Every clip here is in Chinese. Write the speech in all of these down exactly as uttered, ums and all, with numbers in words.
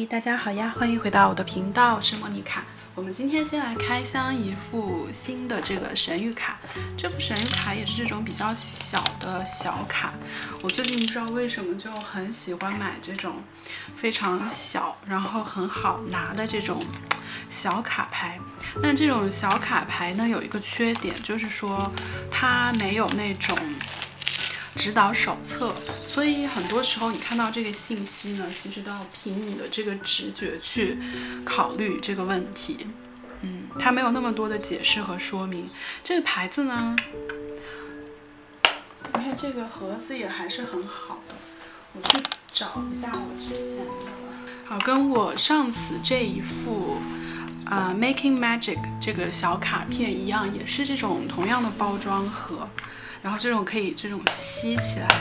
大家好呀，欢迎回到我的频道，我是莫妮卡。我们今天先来开箱一副新的这个神谕卡，这副神谕卡也是这种比较小的小卡。我最近不知道为什么就很喜欢买这种非常小，然后很好拿的这种小卡牌。但这种小卡牌呢，有一个缺点，就是说它没有那种指导手册，所以很多时候你看到这个信息呢，其实都要凭你的这个直觉去考虑这个问题。嗯，它没有那么多的解释和说明。这个牌子呢，你看这个盒子也还是很好的。我去找一下我之前的，好，跟我上次这一副啊、uh, Making Magic 这个小卡片一样，也是这种同样的包装盒。然后这种可以这种吸起来，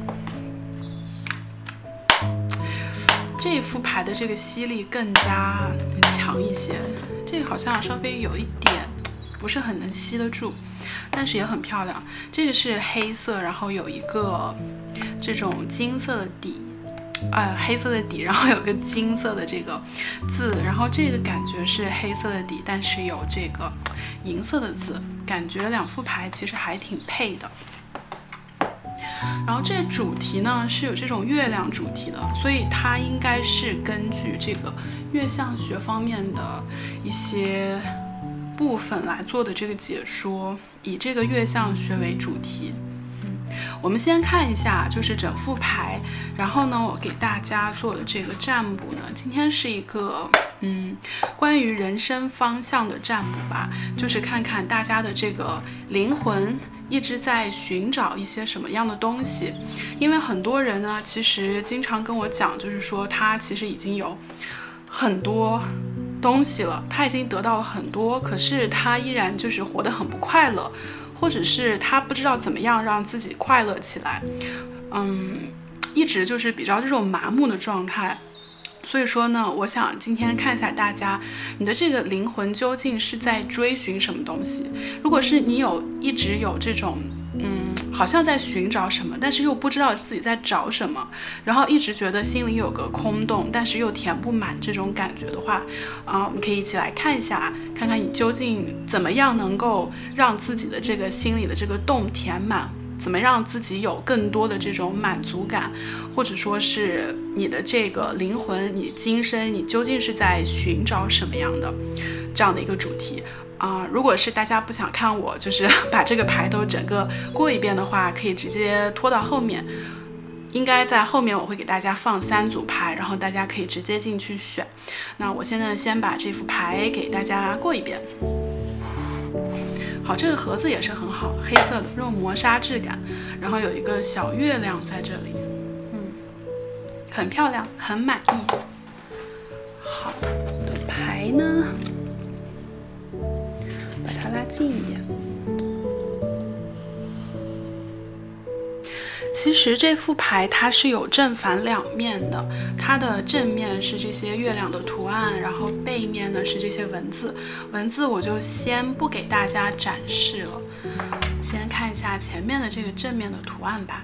这一副牌的这个吸力更加强一些，这个好像稍微有一点不是很能吸得住，但是也很漂亮。这个是黑色，然后有一个这种金色的底，呃，黑色的底，然后有个金色的这个字，然后这个感觉是黑色的底，但是有这个银色的字，感觉两副牌其实还挺配的。然后这个主题呢是有这种月亮主题的，所以它应该是根据这个月相学方面的一些部分来做的这个解说，以这个月相学为主题。我们先看一下就是整副牌，然后呢我给大家做的这个占卜呢，今天是一个嗯关于人生方向的占卜吧，就是看看大家的这个灵魂一直在寻找一些什么样的东西。因为很多人呢其实经常跟我讲，就是说他其实已经有很多东西了，他已经得到了很多，可是他依然就是活得很不快乐，或者是他不知道怎么样让自己快乐起来，嗯，一直就是比较这种麻木的状态。所以说呢，我想今天看一下大家，你的这个灵魂究竟是在追寻什么东西？如果是你有一直有这种，嗯，好像在寻找什么，但是又不知道自己在找什么，然后一直觉得心里有个空洞，但是又填不满这种感觉的话，啊、呃，我们可以一起来看一下，看看你究竟怎么样能够让自己的这个心里的这个洞填满。怎么让自己有更多的这种满足感，或者说是你的这个灵魂，你今生你究竟是在寻找什么样的这样的一个主题啊、呃？如果是大家不想看我就是把这个牌都整个过一遍的话，可以直接拖到后面，应该在后面我会给大家放三组牌，然后大家可以直接进去选。那我现在先把这副牌给大家过一遍。好，这个盒子也是很好，黑色的，这种磨砂质感，然后有一个小月亮在这里，嗯，很漂亮，很满意。好的牌呢，把它拉近一点。其实这副牌它是有正反两面的，它的正面是这些月亮的图案，然后背面呢是这些文字。文字我就先不给大家展示了，先看一下前面的这个正面的图案吧。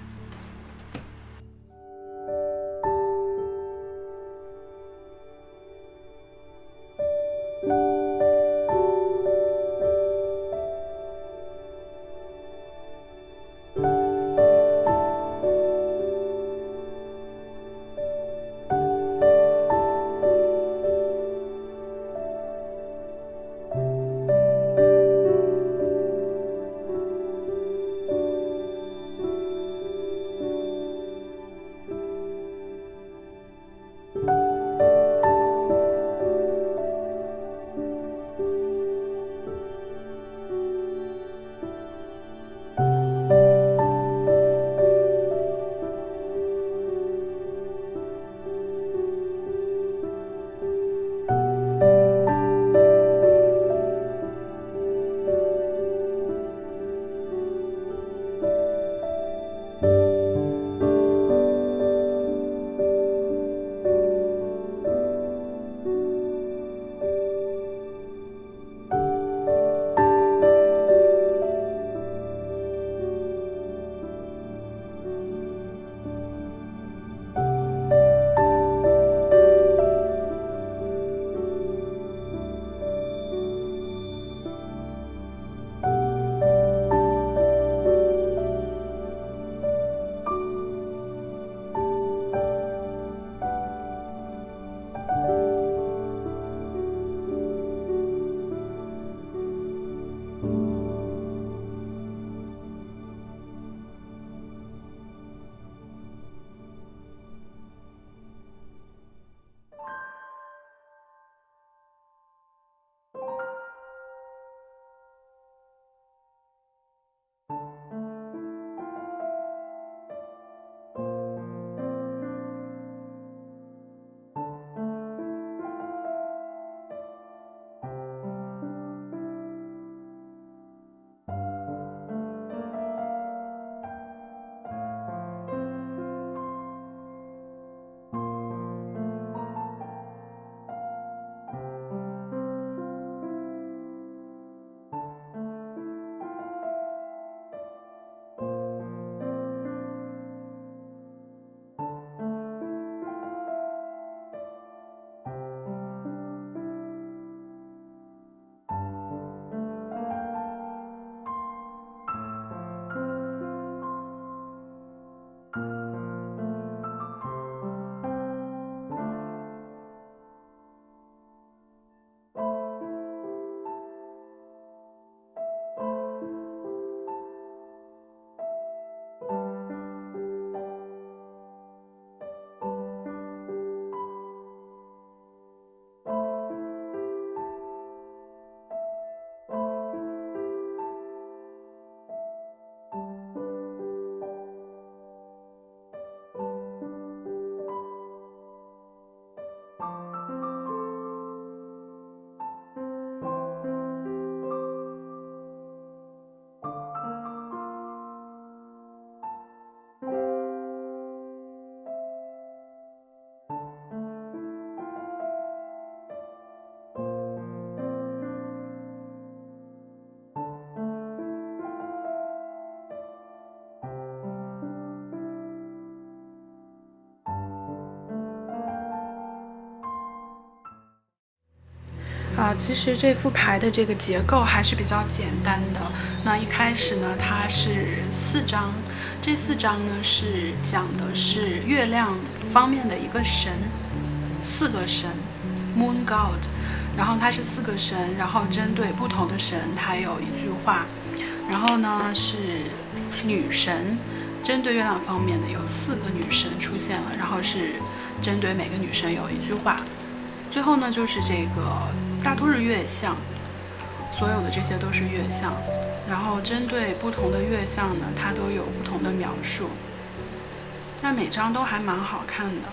啊，其实这副牌的这个结构还是比较简单的。那一开始呢，它是四张，这四张呢是讲的是月亮方面的一个神，四个神 ，Moon God。然后它是四个神，然后针对不同的神，它有一句话。然后呢是女神，针对月亮方面的有四个女神出现了，然后是针对每个女神有一句话。最后呢就是这个大都是月相，所有的这些都是月相，然后针对不同的月相呢，它都有不同的描述。那每张都还蛮好看的。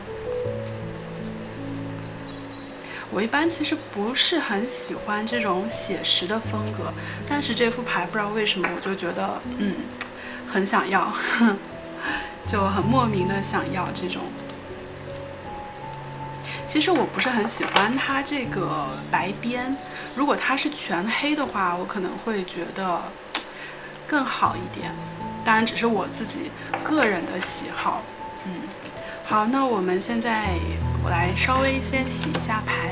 我一般其实不是很喜欢这种写实的风格，但是这副牌不知道为什么我就觉得嗯很想要，就很莫名的想要这种。其实我不是很喜欢它这个白边，如果它是全黑的话，我可能会觉得更好一点。当然只是我自己个人的喜好。嗯，好，那我们现在我来稍微先洗一下牌。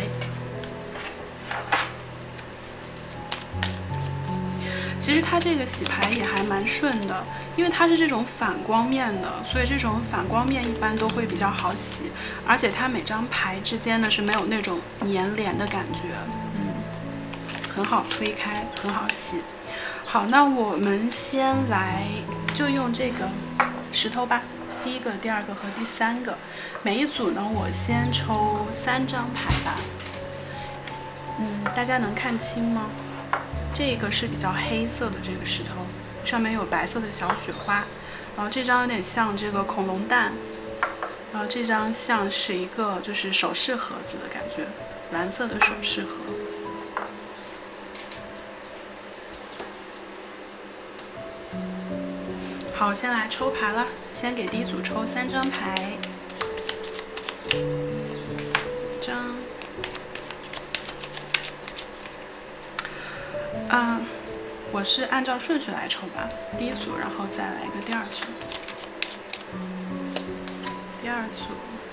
其实它这个洗牌也还蛮顺的，因为它是这种反光面的，所以这种反光面一般都会比较好洗，而且它每张牌之间呢是没有那种粘连的感觉，嗯，很好推开，很好洗。好，那我们先来就用这个石头吧，第一个、第二个和第三个，每一组呢我先抽三张牌吧。嗯，大家能看清吗？这个是比较黑色的这个石头，上面有白色的小雪花，然后这张有点像这个恐龙蛋，然后这张像是一个就是首饰盒子的感觉，蓝色的首饰盒。好，先来抽牌了，先给第一组抽三张牌，一张。嗯，我是按照顺序来抽吧，第一组，然后再来一个第二组，第二组，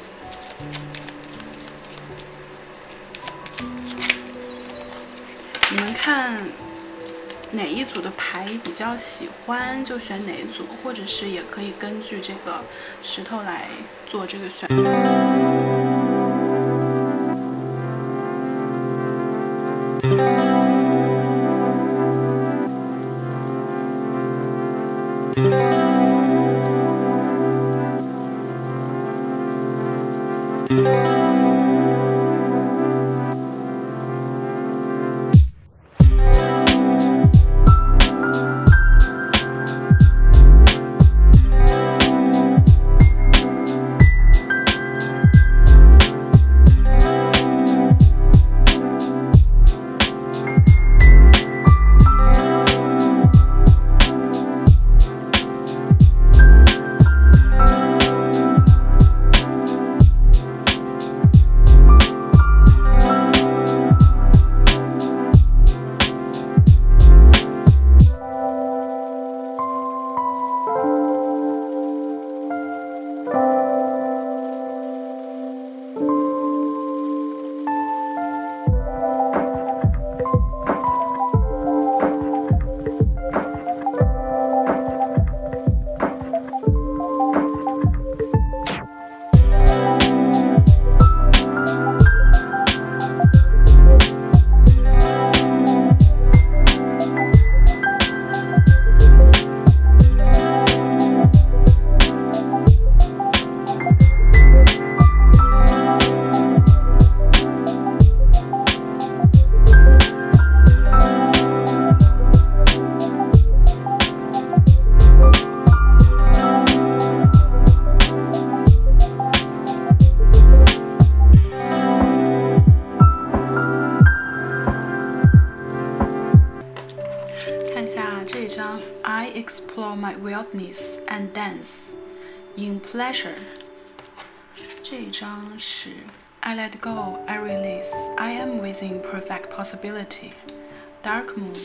你们看哪一组的牌比较喜欢就选哪一组，或者是也可以根据这个石头来做这个选择。I explore my wildness and dance in pleasure. 这一张是 I let go, I release, I am within perfect possibility. Dark moon.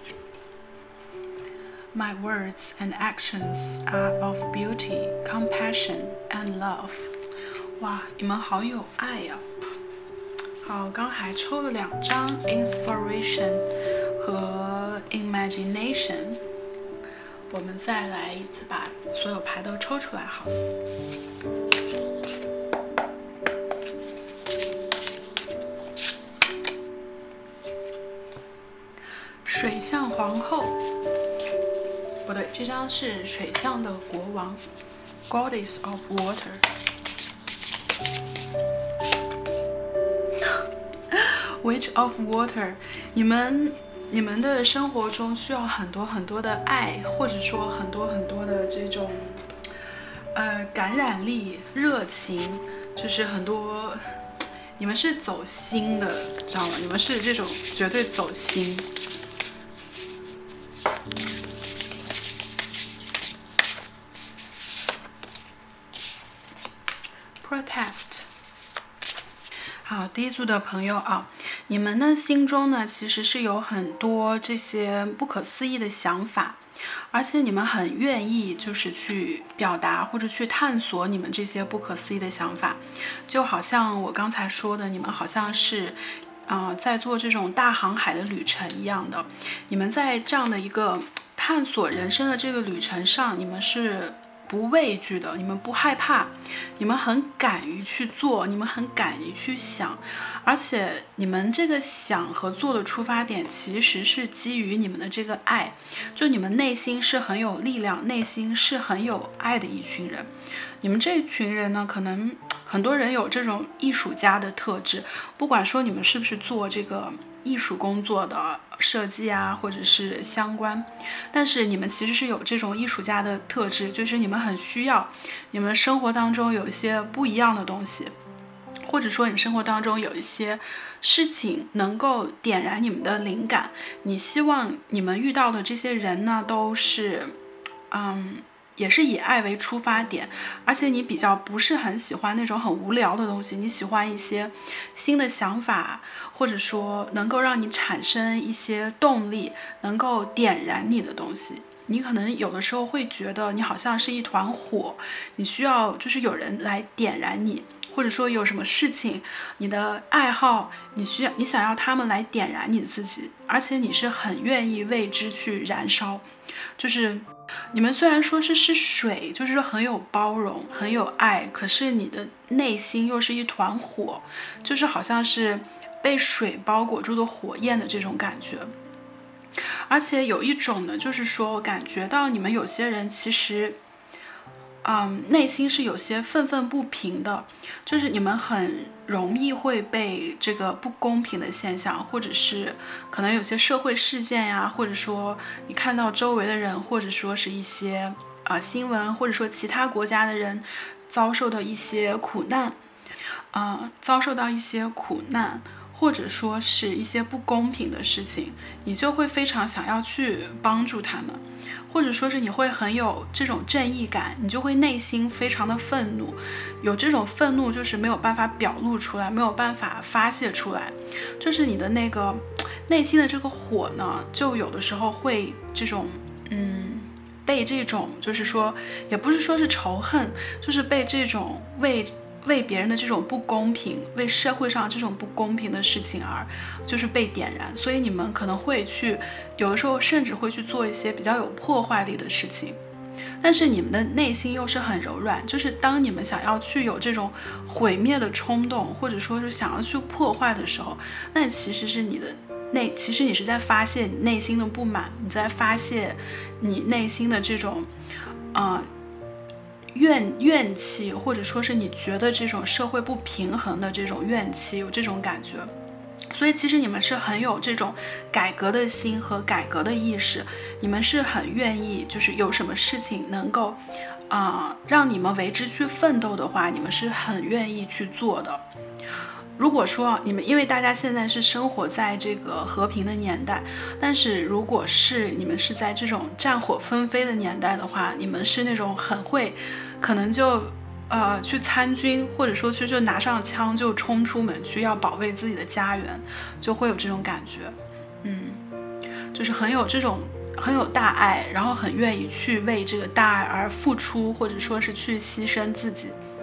My words and actions are of beauty, compassion, and love. 哇，你们好有爱呀！ 好，刚还抽了两张 Inspiration 和 Imagination， 我们再来一次把所有牌都抽出来好。水象皇后，不对，这张是水象的国王 ，Goddess of Water。Witch of Water， 你们你们的生活中需要很多很多的爱，或者说很多很多的这种呃感染力、热情，就是很多，你们是走心的，知道吗？你们是这种绝对走心。Protest。好，第一组的朋友啊，你们的心中呢其实是有很多这些不可思议的想法，而且你们很愿意就是去表达或者去探索你们这些不可思议的想法，就好像我刚才说的，你们好像是呃在做这种大航海的旅程一样的，你们在这样的一个探索人生的这个旅程上，你们是不畏惧的，你们不害怕，你们很敢于去做，你们很敢于去想，而且你们这个想和做的出发点其实是基于你们的这个爱，就你们内心是很有力量，内心是很有爱的一群人。你们这群人呢，可能很多人有这种艺术家的特质，不管说你们是不是做这个艺术工作的设计啊，或者是相关，但是你们其实是有这种艺术家的特质，就是你们很需要你们生活当中有一些不一样的东西，或者说你们生活当中有一些事情能够点燃你们的灵感，你希望你们遇到的这些人呢都是嗯也是以爱为出发点，而且你比较不是很喜欢那种很无聊的东西，你喜欢一些新的想法，或者说能够让你产生一些动力，能够点燃你的东西。你可能有的时候会觉得你好像是一团火，你需要就是有人来点燃你，或者说有什么事情，你的爱好，你需要你想要他们来点燃你自己，而且你是很愿意为之去燃烧。就是你们虽然说是是水，就是说很有包容，很有爱，可是你的内心又是一团火，就是好像是被水包裹住的火焰的这种感觉。而且有一种呢，就是说感觉到你们有些人其实嗯，内心是有些愤愤不平的，就是你们很容易会被这个不公平的现象，或者是可能有些社会事件呀，或者说你看到周围的人，或者说是一些啊、呃、新闻，或者说其他国家的人遭受到一些苦难，啊、呃、遭受到一些苦难，或者说是一些不公平的事情，你就会非常想要去帮助他们，或者说是你会很有这种正义感，你就会内心非常的愤怒，有这种愤怒就是没有办法表露出来，没有办法发泄出来，就是你的那个内心的这个火呢，就有的时候会这种嗯被这种就是说也不是说是仇恨，就是被这种为为别人的这种不公平，为社会上这种不公平的事情而就是被点燃，所以你们可能会去有的时候甚至会去做一些比较有破坏力的事情，但是你们的内心又是很柔软，就是当你们想要去有这种毁灭的冲动，或者说是想要去破坏的时候，那其实是你的内其实你是在发泄你内心的不满，你在发泄你内心的这种呃怨怨气，或者说是你觉得这种社会不平衡的这种怨气，有这种感觉。所以其实你们是很有这种改革的心和改革的意识，你们是很愿意就是有什么事情能够啊、呃、让你们为之去奋斗的话，你们是很愿意去做的。如果说你们因为大家现在是生活在这个和平的年代，但是如果是你们是在这种战火纷飞的年代的话，你们是那种很会可能就呃去参军，或者说去就拿上枪就冲出门去要保卫自己的家园，就会有这种感觉。嗯，就是很有这种很有大爱，然后很愿意去为这个大爱而付出，或者说是去牺牲自己。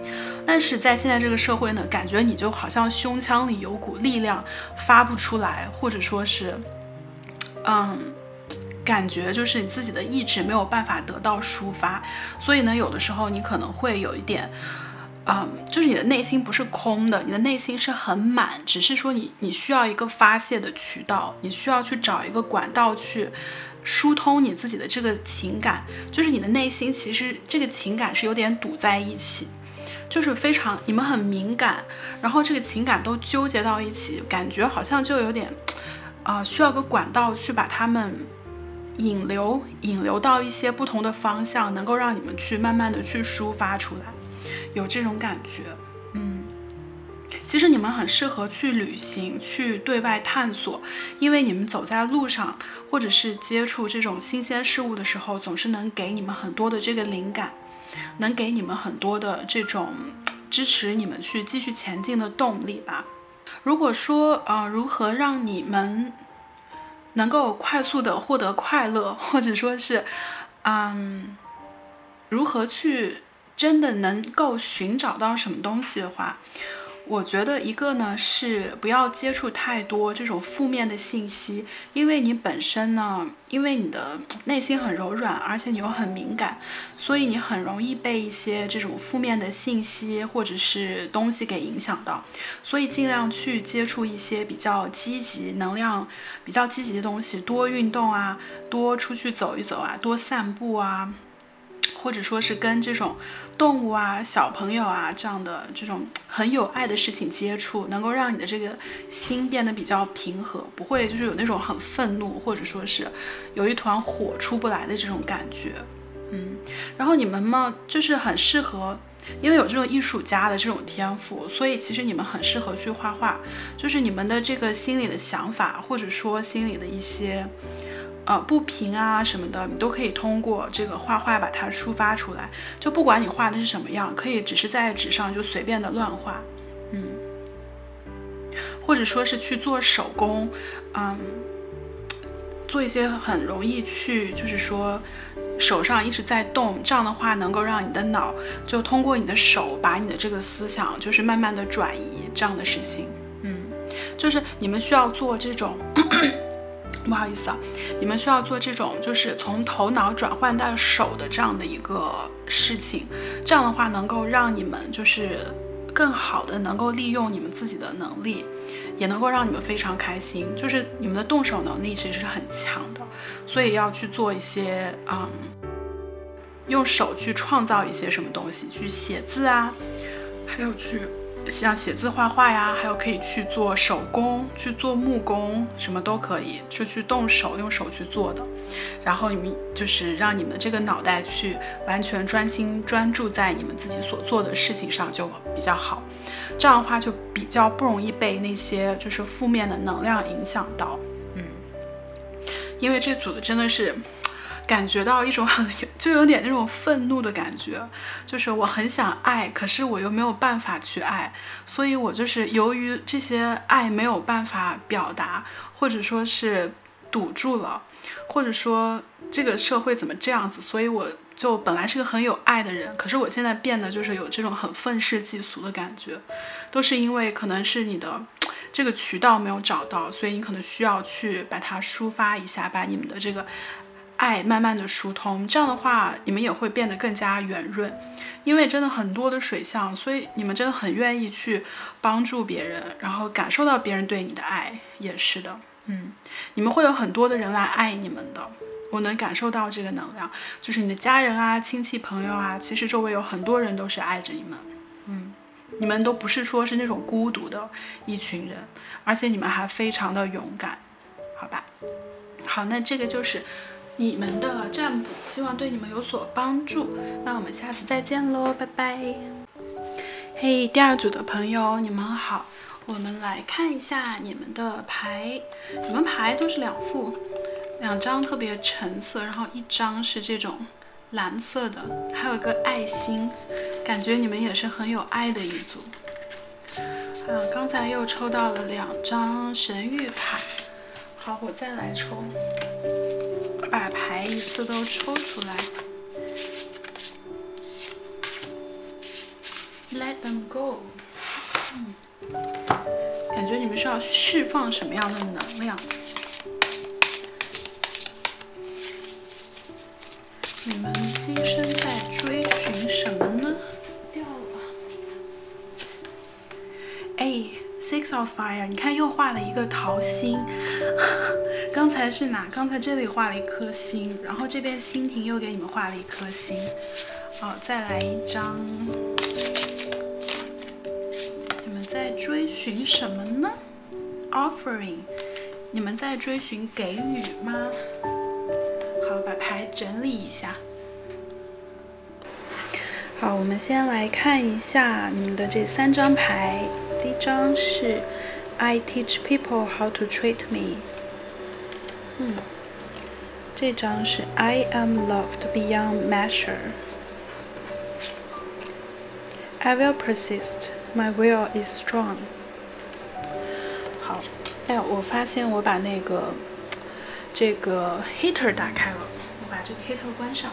但是在现在这个社会呢，感觉你就好像胸腔里有股力量发不出来，或者说是，嗯，感觉就是你自己的意志没有办法得到抒发，所以呢，有的时候你可能会有一点。嗯，就是你的内心不是空的，你的内心是很满，只是说你你需要一个发泄的渠道，你需要去找一个管道去疏通你自己的这个情感，就是你的内心其实这个情感是有点堵在一起，就是非常你们很敏感，然后这个情感都纠结到一起，感觉好像就有点，呃，需要个管道去把它们引流引流到一些不同的方向，能够让你们去慢慢的去抒发出来。有这种感觉，嗯，其实你们很适合去旅行，去对外探索，因为你们走在路上，或者是接触这种新鲜事物的时候，总是能给你们很多的这个灵感，能给你们很多的这种支持你们去继续前进的动力吧。如果说，呃，如何让你们能够快速的获得快乐，或者说是，嗯，如何去真的能够寻找到什么东西的话，我觉得一个呢是不要接触太多这种负面的信息，因为你本身呢，因为你的内心很柔软，而且你又很敏感，所以你很容易被一些这种负面的信息或者是东西给影响到，所以尽量去接触一些比较积极能量比较积极的东西，多运动啊，多出去走一走啊，多散步啊，或者说是跟这种动物啊、小朋友啊这样的这种很有爱的事情接触，能够让你的这个心变得比较平和，不会就是有那种很愤怒，或者说是有一团火出不来的这种感觉。嗯，然后你们嘛，就是很适合，因为有这种艺术家的这种天赋，所以其实你们很适合去画画，就是你们的这个心里的想法，或者说心里的一些呃，不平啊什么的，你都可以通过这个画画把它抒发出来。就不管你画的是什么样，可以只是在纸上就随便的乱画，嗯，或者说是去做手工，嗯，做一些很容易去，就是说手上一直在动，这样的话能够让你的脑就通过你的手把你的这个思想就是慢慢的转移这样的事情，嗯，就是你们需要做这种。不好意思啊，你们需要做这种就是从头脑转换到手的这样的一个事情，这样的话能够让你们就是更好的能够利用你们自己的能力，也能够让你们非常开心，就是你们的动手能力其实是很强的，所以要去做一些嗯，用手去创造一些什么东西，去写字啊，还有去像写字画画呀，还有可以去做手工，去做木工，什么都可以，就去动手用手去做的。然后你们就是让你们的这个脑袋去完全专心专注在你们自己所做的事情上就比较好，这样的话就比较不容易被那些就是负面的能量影响到。嗯，因为这组的真的是感觉到一种很就有点那种愤怒的感觉，就是我很想爱，可是我又没有办法去爱，所以我就是由于这些爱没有办法表达，或者说是堵住了，或者说这个社会怎么这样子，所以我就本来是个很有爱的人，可是我现在变得就是有这种很愤世嫉俗的感觉，都是因为可能是你的这个渠道没有找到，所以你可能需要去把它抒发一下，把你们的这个爱慢慢的疏通，这样的话你们也会变得更加圆润，因为真的很多的水象，所以你们真的很愿意去帮助别人，然后感受到别人对你的爱，也是的，嗯，你们会有很多的人来爱你们的，我能感受到这个能量，就是你的家人啊、亲戚朋友啊，其实周围有很多人都是爱着你们，嗯，你们都不是说是那种孤独的一群人，而且你们还非常的勇敢，好吧？好，那这个就是你们的占卜，希望对你们有所帮助。那我们下次再见喽，拜拜。嘿，第二组的朋友，你们好，我们来看一下你们的牌。你们牌都是两副，两张特别橙色，然后一张是这种蓝色的，还有一个爱心，感觉你们也是很有爱的一组。啊，刚才又抽到了两张神谕卡，好，我再来抽。把牌一次都抽出来 ，Let them 要释放什么样的能量？你们今生在追寻什么呢？掉了。哎 ，Six of Fire， 你看又画了一个桃心。刚才是哪？刚才这里画了一颗心，然后这边蜻蜓又给你们画了一颗心。好，再来一张。你们在追寻什么呢 ？Offering， 你们在追寻给予吗？好，把牌整理一下。好，我们先来看一下你们的这三张牌。第一张是 I teach people how to treat me。嗯，这张是 I am loved beyond measure。I will persist. My will is strong. 好，哎，我发现我把那个这个 heater 打开了，我把这个 heater 关上。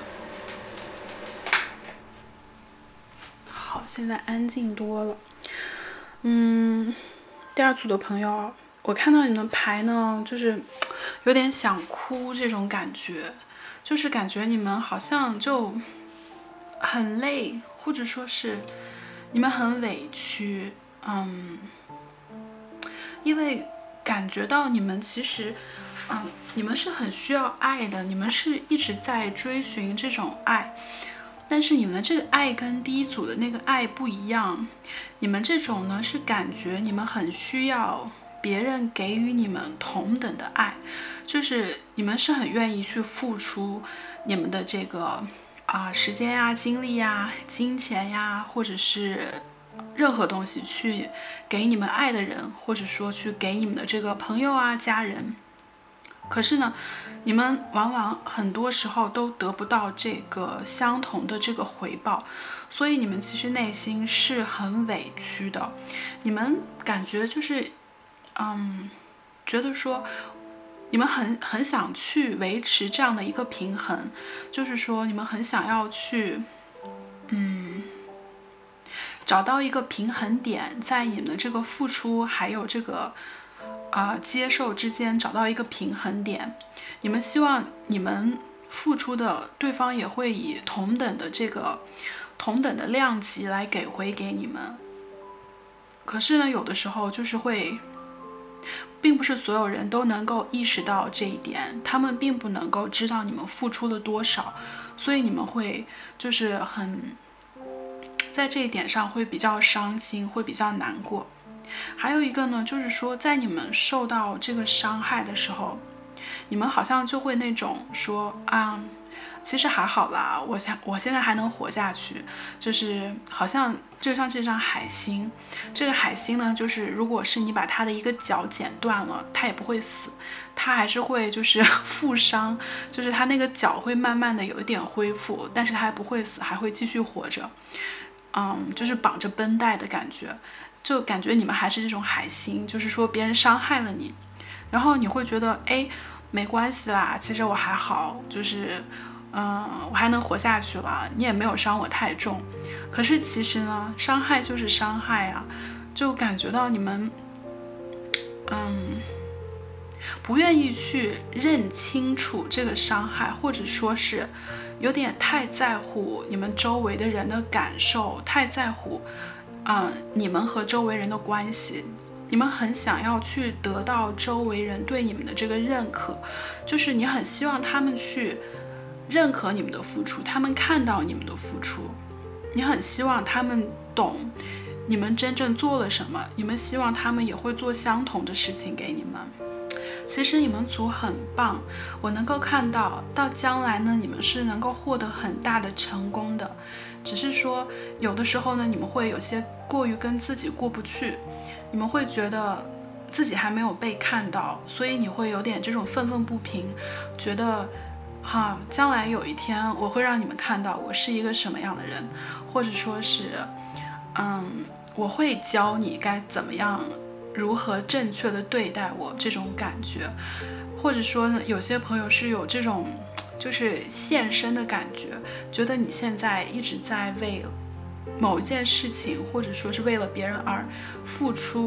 好，现在安静多了。嗯，第二组的朋友，我看到你们牌呢，就是有点想哭这种感觉，就是感觉你们好像就很累，或者说是你们很委屈，嗯，因为感觉到你们其实，嗯，你们是很需要爱的，你们是一直在追寻这种爱。但是你们的这个爱跟第一组的那个爱不一样，你们这种呢是感觉你们很需要别人给予你们同等的爱，就是你们是很愿意去付出你们的这个啊、呃、时间呀、精力呀、金钱呀，或者是任何东西去给你们爱的人，或者说去给你们的这个朋友啊、家人。可是呢，你们往往很多时候都得不到这个相同的这个回报，所以你们其实内心是很委屈的。你们感觉就是，嗯，觉得说，你们很很想去维持这样的一个平衡，就是说你们很想要去，嗯，找到一个平衡点，在你们的这个付出还有这个。啊、呃，接受之间找到一个平衡点，你们希望你们付出的对方也会以同等的这个同等的量级来给回给你们。可是呢，有的时候就是会，并不是所有人都能够意识到这一点，他们并不能够知道你们付出了多少，所以你们会就是很在这一点上会比较伤心，会比较难过。还有一个呢，就是说在你们受到这个伤害的时候，你们好像就会那种说啊，其实还好啦，我想我现在还能活下去，就是好像就像这张海星，这个海星呢，就是如果是你把它的一个脚剪断了，它也不会死，它还是会就是负伤，就是它那个脚会慢慢的有一点恢复，但是它还不会死，还会继续活着，嗯，就是绑着绷带的感觉。就感觉你们还是这种海星，就是说别人伤害了你，然后你会觉得哎，没关系啦，其实我还好，就是嗯，我还能活下去了，你也没有伤我太重。可是其实呢，伤害就是伤害啊，就感觉到你们嗯不愿意去认清楚这个伤害，或者说是有点太在乎你们周围的人的感受，太在乎嗯，你们和周围人的关系，你们很想要去得到周围人对你们的这个认可，就是你很希望他们去认可你们的付出，他们看到你们的付出，你很希望他们懂你们真正做了什么，你们希望他们也会做相同的事情给你们。其实你们组很棒，我能够看到到将来呢，你们是能够获得很大的成功的，只是说有的时候呢，你们会有些过于跟自己过不去，你们会觉得自己还没有被看到，所以你会有点这种愤愤不平，觉得哈，将来有一天我会让你们看到我是一个什么样的人，或者说是嗯，我会教你该怎么样如何正确的对待我，这种感觉。或者说呢，有些朋友是有这种就是献身的感觉，觉得你现在一直在为某一件事情，或者说是为了别人而付出，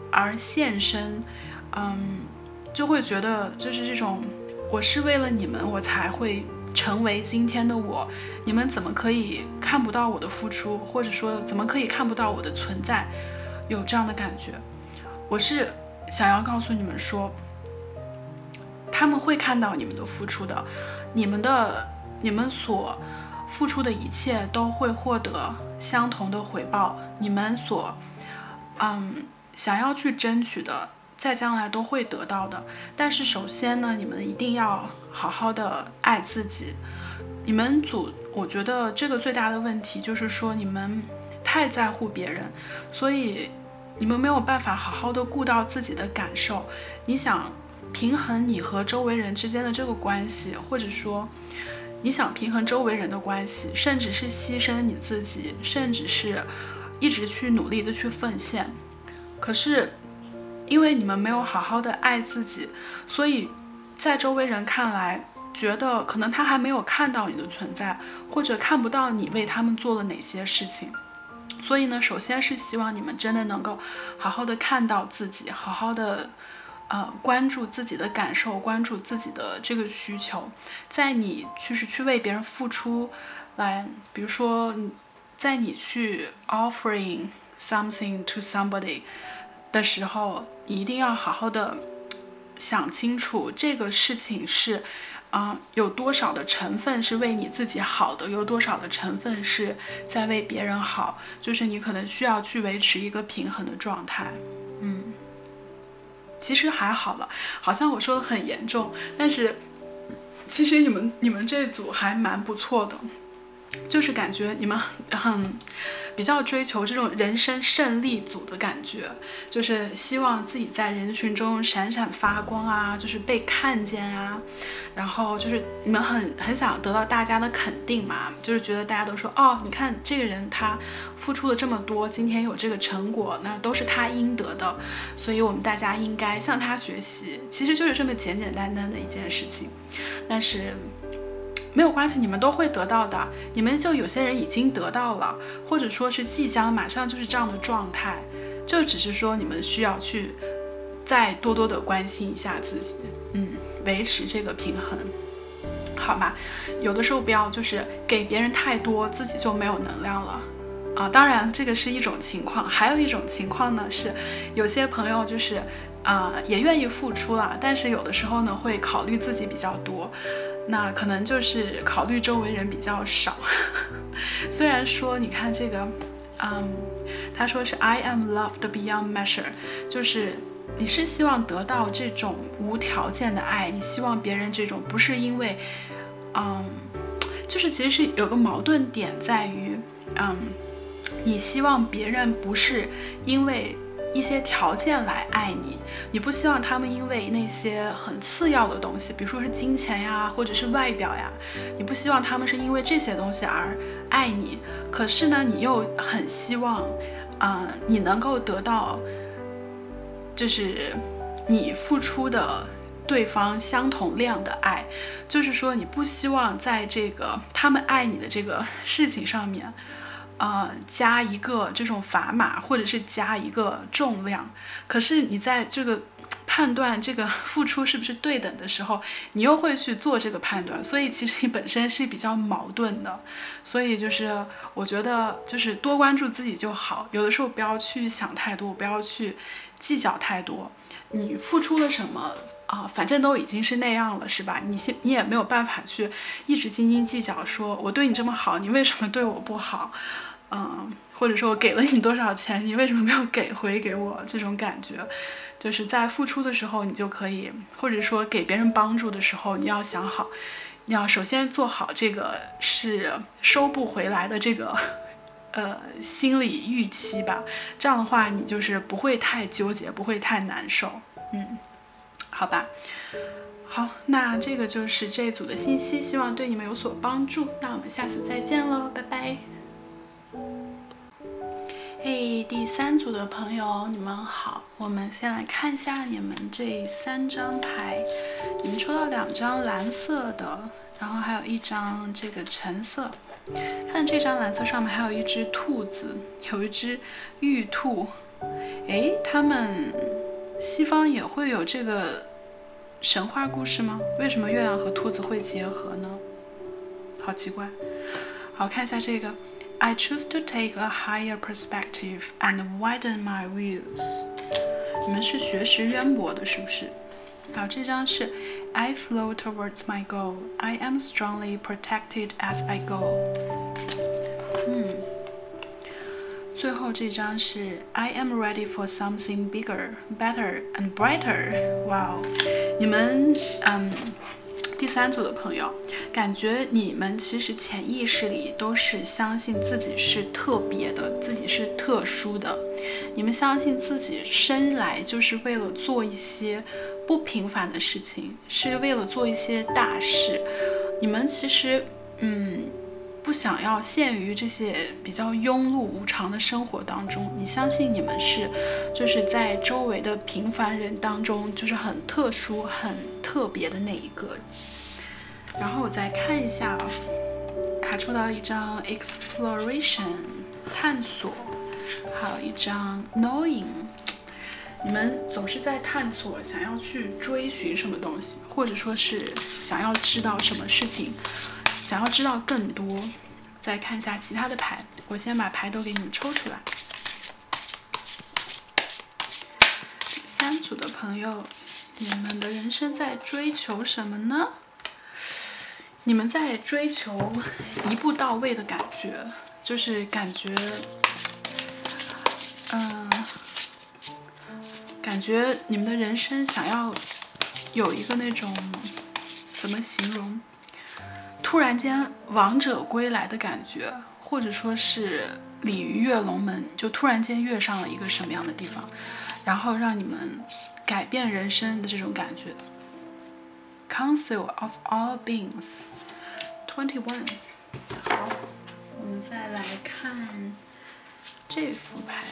而献身，嗯，就会觉得就是这种，我是为了你们我才会成为今天的我，你们怎么可以看不到我的付出，或者说怎么可以看不到我的存在，有这样的感觉。我是想要告诉你们说，他们会看到你们的付出的，你们的你们所付出的一切都会获得相同的回报，你们所嗯想要去争取的在将来都会得到的。但是首先呢，你们一定要好好的爱自己。你们组我觉得这个最大的问题就是说，你们太在乎别人，所以你们没有办法好好的顾到自己的感受。你想平衡你和周围人之间的这个关系，或者说你想平衡周围人的关系，甚至是牺牲你自己，甚至是一直去努力的去奉献。可是因为你们没有好好的爱自己，所以在周围人看来，觉得可能他还没有看到你的存在，或者看不到你为他们做了哪些事情。所以呢，首先是希望你们真的能够好好的看到自己，好好的呃关注自己的感受，关注自己的这个需求。在你就是去为别人付出来，比如说在你去 offering something to somebody 的时候，你一定要好好的想清楚这个事情是嗯、呃，有多少的成分是为你自己好的，有多少的成分是在为别人好，就是你可能需要去维持一个平衡的状态。嗯，其实还好了，好像我说的很严重，但是其实你们你们这组还蛮不错的，就是感觉你们很比较追求这种人生胜利组的感觉，就是希望自己在人群中闪闪发光啊，就是被看见啊，然后就是你们很很想得到大家的肯定嘛，就是觉得大家都说哦，你看这个人他付出了这么多，今天有这个成果，那都是他应得的，所以我们大家应该向他学习，其实就是这么简简单单的一件事情。但是没有关系，你们都会得到的，你们就有些人已经得到了，或者说是即将马上就是这样的状态，就只是说你们需要去再多多的关心一下自己，嗯，维持这个平衡，好吧？有的时候不要就是给别人太多，自己就没有能量了啊。当然这个是一种情况，还有一种情况呢是有些朋友就是啊、呃、也愿意付出了，但是有的时候呢会考虑自己比较多。那可能就是考虑周围人比较少。虽然说你看这个嗯，他说是 I am loved beyond measure， 就是你是希望得到这种无条件的爱，你希望别人这种不是因为嗯，就是其实是有个矛盾点在于嗯，你希望别人不是因为一些条件来爱你，你不希望他们因为那些很次要的东西，比如说是金钱呀，或者是外表呀，你不希望他们是因为这些东西而爱你。可是呢，你又很希望，嗯、呃，你能够得到，就是你付出的对方相同量的爱，就是说你不希望在这个他们爱你的这个事情上面。呃，加一个这种砝码，或者是加一个重量，可是你在这个判断这个付出是不是对等的时候，你又会去做这个判断，所以其实你本身是比较矛盾的。所以就是我觉得就是多关注自己就好，有的时候不要去想太多，不要去计较太多，你付出了什么啊、呃，反正都已经是那样了，是吧？你你也没有办法去一直斤斤计较，说我对你这么好，你为什么对我不好？嗯，或者说我给了你多少钱，你为什么没有给回给我？这种感觉，就是在付出的时候，你就可以，或者说给别人帮助的时候，你要想好，你要首先做好这个是收不回来的这个呃心理预期吧。这样的话，你就是不会太纠结，不会太难受。嗯，好吧。好，那这个就是这一组的信息，希望对你们有所帮助。那我们下次再见喽，拜拜。嘿，第三组的朋友，你们好。我们先来看一下你们这三张牌，你们抽到两张蓝色的，然后还有一张这个橙色。看这张蓝色上面还有一只兔子，有一只玉兔诶，他们西方也会有这个神话故事吗？为什么月亮和兔子会结合呢？好奇怪。好，看一下这个 I choose to take a higher perspective and widen my views。 你们是学识渊博的，是不是？好，这张是 I flow towards my goal. I am strongly protected as I go。 嗯，最后这张是 I am ready for something bigger, better and brighter。 哇哦，你们嗯，第三组的朋友，感觉你们其实潜意识里都是相信自己是特别的，自己是特殊的。你们相信自己生来就是为了做一些不平凡的事情，是为了做一些大事。你们其实嗯不想要陷于这些比较庸碌无常的生活当中，你相信你们是就是在周围的平凡人当中就是很特殊很特别的那一个。然后我再看一下啊，还抽到一张 exploration 探索，还有一张 knowing。 你们总是在探索，想要去追寻什么东西，或者说是想要知道什么事情，想要知道更多。再看一下其他的牌，我先把牌都给你们抽出来。第三组的朋友，你们的人生在追求什么呢？你们在追求一步到位的感觉，就是感觉嗯、呃，感觉你们的人生想要有一个那种怎么形容，突然间王者归来的感觉，或者说是鲤鱼跃龙门，就突然间跃上了一个什么样的地方，然后让你们改变人生的这种感觉。Council of all beings twenty-one。 好，我们再来看这副牌。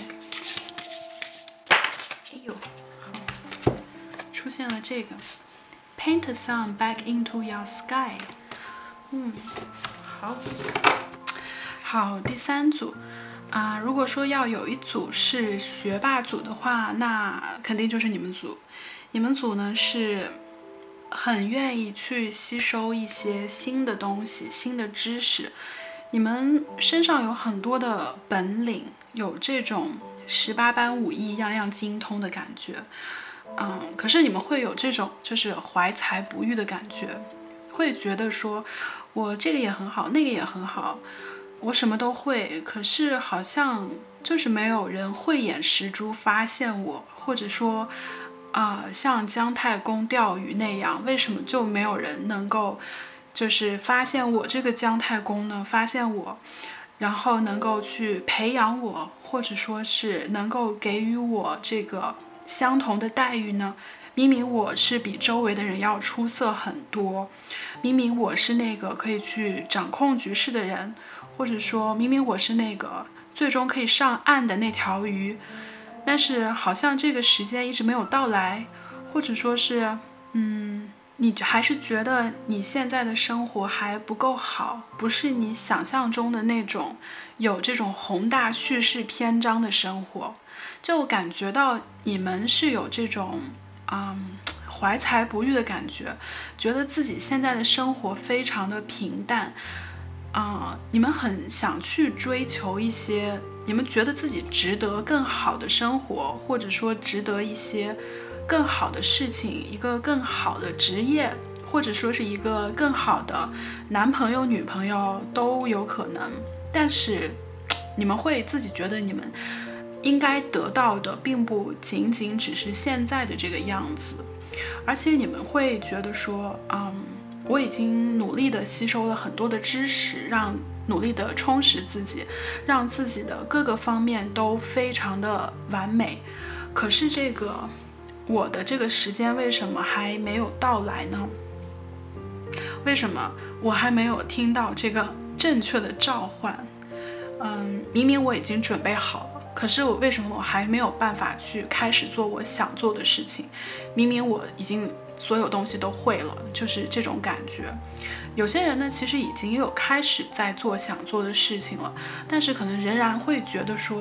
哎呦，好，出现了这个 Paint a sun back into your sky。 嗯，好好，第三组啊、呃，如果说要有一组是学霸组的话，那肯定就是你们组。你们组呢是很愿意去吸收一些新的东西、新的知识，你们身上有很多的本领，有这种十八般武艺样样精通的感觉。嗯，可是你们会有这种就是怀才不遇的感觉，会觉得说我这个也很好，那个也很好，我什么都会，可是好像就是没有人慧眼识珠发现我，或者说啊、呃，像姜太公钓鱼那样，为什么就没有人能够就是发现我这个姜太公呢？发现我，然后能够去培养我，或者说是能够给予我这个相同的待遇呢？明明我是比周围的人要出色很多，明明我是那个可以去掌控局势的人，或者说明明我是那个最终可以上岸的那条鱼，但是好像这个时间一直没有到来，或者说是嗯，你还是觉得你现在的生活还不够好，不是你想象中的那种有这种宏大叙事篇章的生活，就感觉到你们是有这种嗯怀才不遇的感觉，觉得自己现在的生活非常的平淡。啊、呃，你们很想去追求一些，你们觉得自己值得更好的生活，或者说值得一些更好的事情，一个更好的职业，或者说是一个更好的男朋友、女朋友都有可能。但是你们会自己觉得你们应该得到的并不仅仅只是现在的这个样子，而且你们会觉得说，嗯，我已经努力的吸收了很多的知识，让努力的充实自己，让自己的各个方面都非常的完美。可是这个我的这个时间为什么还没有到来呢？为什么我还没有听到这个正确的召唤？嗯，明明我已经准备好了，可是我为什么我还没有办法去开始做我想做的事情？明明我已经所有东西都会了，就是这种感觉。有些人呢，其实已经有开始在做想做的事情了，但是可能仍然会觉得说，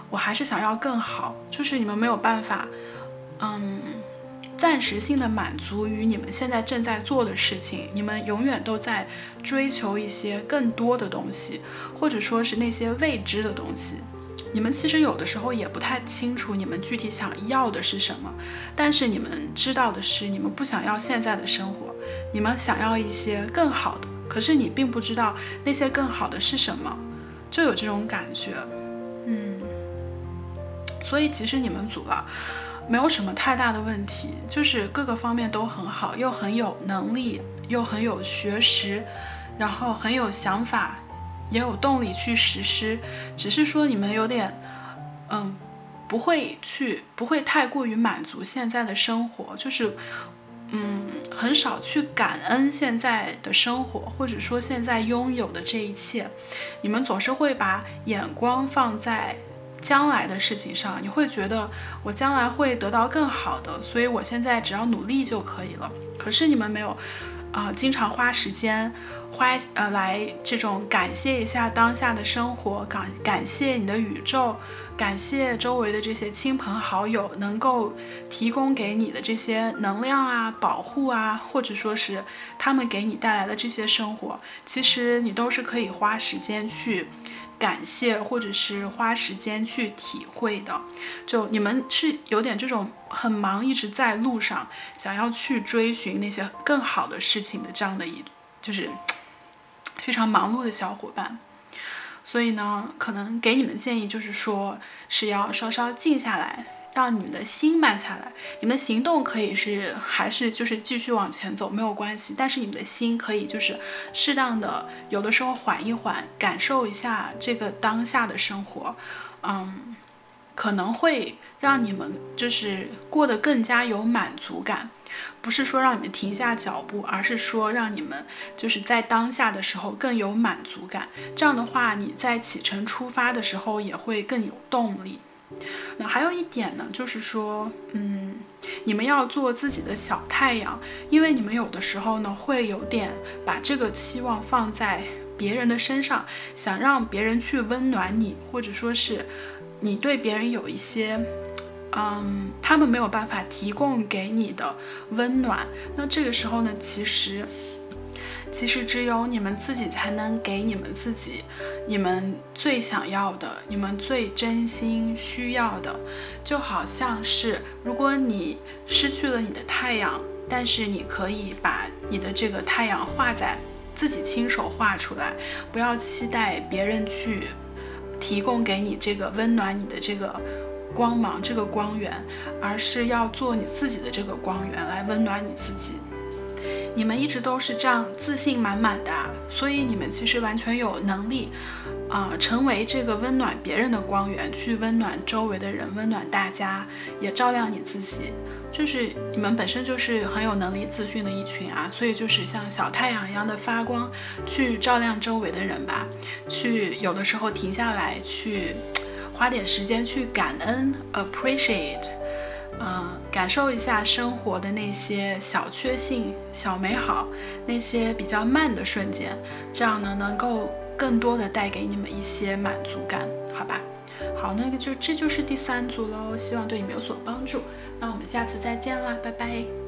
我还是想要更好，就是你们没有办法，嗯，暂时性的满足于你们现在正在做的事情，你们永远都在追求一些更多的东西，或者说是那些未知的东西。你们其实有的时候也不太清楚你们具体想要的是什么，但是你们知道的是，你们不想要现在的生活，你们想要一些更好的，可是你并不知道那些更好的是什么，就有这种感觉。嗯，所以其实你们组了没有什么太大的问题，就是各个方面都很好，又很有能力，又很有学识，然后很有想法，也有动力去实施，只是说你们有点嗯不会去不会太过于满足现在的生活，就是嗯很少去感恩现在的生活，或者说现在拥有的这一切。你们总是会把眼光放在将来的事情上，你会觉得我将来会得到更好的，所以我现在只要努力就可以了。可是你们没有啊、呃，经常花时间花呃来这种感谢一下当下的生活，感感谢你的宇宙，感谢周围的这些亲朋好友能够提供给你的这些能量啊、保护啊，或者说是他们给你带来的这些生活，其实你都是可以花时间去感谢，或者是花时间去体会的。就你们是有点这种很忙，一直在路上想要去追寻那些更好的事情的这样的一就是非常忙碌的小伙伴。所以呢，可能给你们建议就是说，是要稍稍静下来，让你们的心慢下来。你们的行动可以是还是就是继续往前走，没有关系，但是你们的心可以就是适当的，有的时候缓一缓，感受一下这个当下的生活，嗯，可能会让你们就是过得更加有满足感。不是说让你们停下脚步，而是说让你们就是在当下的时候更有满足感。这样的话，你在启程出发的时候也会更有动力。那还有一点呢，就是说，嗯，你们要做自己的小太阳，因为你们有的时候呢，会有点把这个期望放在别人的身上，想让别人去温暖你，或者说是你对别人有一些嗯，他们没有办法提供给你的温暖。那这个时候呢，其实其实只有你们自己才能给你们自己你们最想要的，你们最真心需要的。就好像是如果你失去了你的太阳，但是你可以把你的这个太阳画在自己亲手画出来，不要期待别人去提供给你这个温暖你的这个光芒，这个光源，而是要做你自己的这个光源来温暖你自己。你们一直都是这样自信满满的，所以你们其实完全有能力啊、呃，成为这个温暖别人的光源，去温暖周围的人，温暖大家，也照亮你自己。就是你们本身就是很有能力自信的一群啊，所以就是像小太阳一样的发光，去照亮周围的人吧，去有的时候停下来，去花点时间去感恩 appreciate， 嗯，感受一下生活的那些小确幸、小美好，那些比较慢的瞬间，这样呢能够更多的带给你们一些满足感，好吧？好，那个就这就是第三组喽，希望对你们有所帮助。那我们下次再见啦，拜拜。